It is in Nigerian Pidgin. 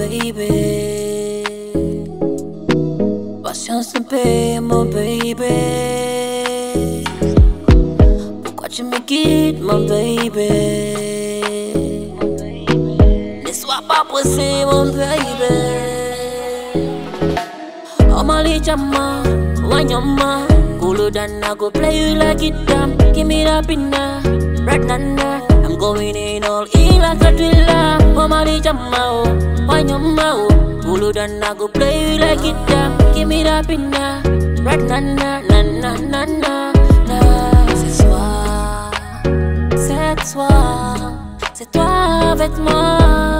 baby. Patience en paix, mon baby. Pourquoi tu me quittes, mon baby? Ne sois pas pressé, mon baby. Oh Mali Chama, Wanyama, Kulu dan I go play you like it damn. Give me that pinna, right nana. I'm going in all in like a thriller. Oh Mali Chama, Wanyama, Kulu dan I go play you like it damn. Give me that pinna, right nana, nana, nana, na. C'est toi, c'est toi avec moi.